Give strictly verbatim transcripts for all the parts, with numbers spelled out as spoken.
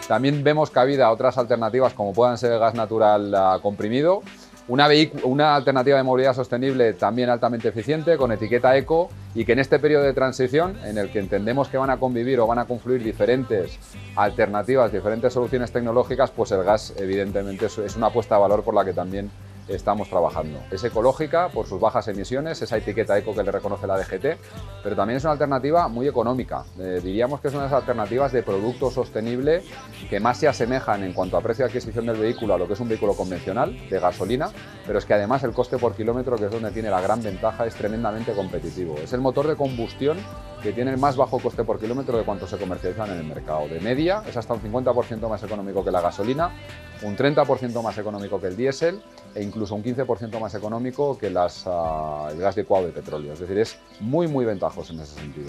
También vemos cabida a otras alternativas como puedan ser el gas natural uh, comprimido. Una, una alternativa de movilidad sostenible también altamente eficiente, con etiqueta eco, y que en este periodo de transición, en el que entendemos que van a convivir o van a confluir diferentes alternativas, diferentes soluciones tecnológicas, pues el gas evidentemente es una apuesta de valor por la que también estamos trabajando. Es ecológica por sus bajas emisiones, esa etiqueta eco que le reconoce la D G T, pero también es una alternativa muy económica. Eh, diríamos que es una de las alternativas de producto sostenible que más se asemejan en cuanto a precio de adquisición del vehículo a lo que es un vehículo convencional de gasolina, pero es que además el coste por kilómetro, que es donde tiene la gran ventaja, es tremendamente competitivo. Es el motor de combustión que tiene el más bajo coste por kilómetro de cuanto se comercializan en el mercado. De media es hasta un cincuenta por ciento más económico que la gasolina, un treinta por ciento más económico que el diésel e incluso un quince por ciento más económico que las, uh, el gas licuado de petróleo. Es decir, es muy, muy ventajoso en ese sentido.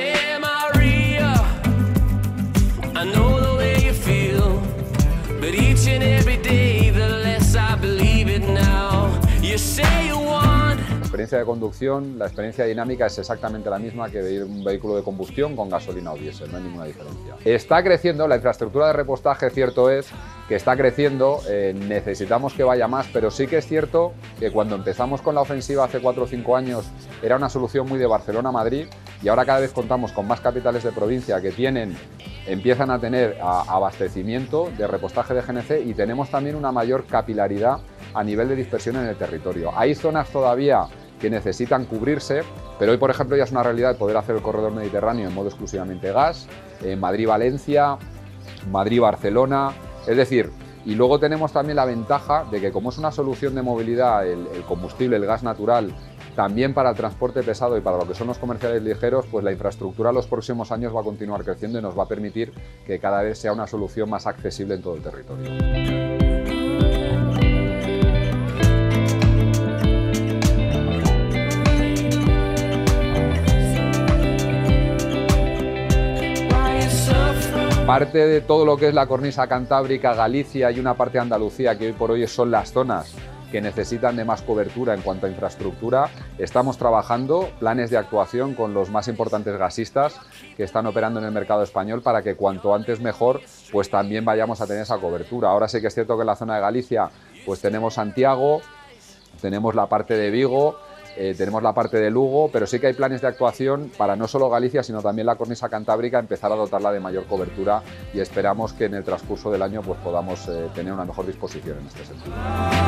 La experiencia de conducción, la experiencia dinámica es exactamente la misma que de ir un vehículo de combustión con gasolina o diésel, no hay ninguna diferencia. Está creciendo, la infraestructura de repostaje, cierto es que está creciendo, eh, necesitamos que vaya más, pero sí que es cierto que cuando empezamos con la ofensiva hace cuatro o cinco años era una solución muy de Barcelona a Madrid, y ahora cada vez contamos con más capitales de provincia que tienen, empiezan a tener a, abastecimiento de repostaje de G N C, y tenemos también una mayor capilaridad a nivel de dispersión en el territorio. Hay zonas todavía que necesitan cubrirse, pero hoy, por ejemplo, ya es una realidad poder hacer el corredor mediterráneo en modo exclusivamente gas, en Madrid-Valencia, Madrid-Barcelona, es decir, y luego tenemos también la ventaja de que como es una solución de movilidad el, el combustible, el gas natural, también para el transporte pesado y para lo que son los comerciales ligeros, pues la infraestructura en los próximos años va a continuar creciendo y nos va a permitir que cada vez sea una solución más accesible en todo el territorio. Parte de todo lo que es la cornisa cantábrica, Galicia y una parte de Andalucía, que hoy por hoy son las zonas que necesitan de más cobertura en cuanto a infraestructura, estamos trabajando planes de actuación con los más importantes gasistas que están operando en el mercado español para que cuanto antes mejor, pues también vayamos a tener esa cobertura. Ahora sí que es cierto que en la zona de Galicia pues tenemos Santiago, tenemos la parte de Vigo, Eh, tenemos la parte de Lugo, pero sí que hay planes de actuación para no solo Galicia, sino también la cornisa cantábrica, empezar a dotarla de mayor cobertura, y esperamos que en el transcurso del año pues, podamos eh, tener una mejor disposición en este sentido.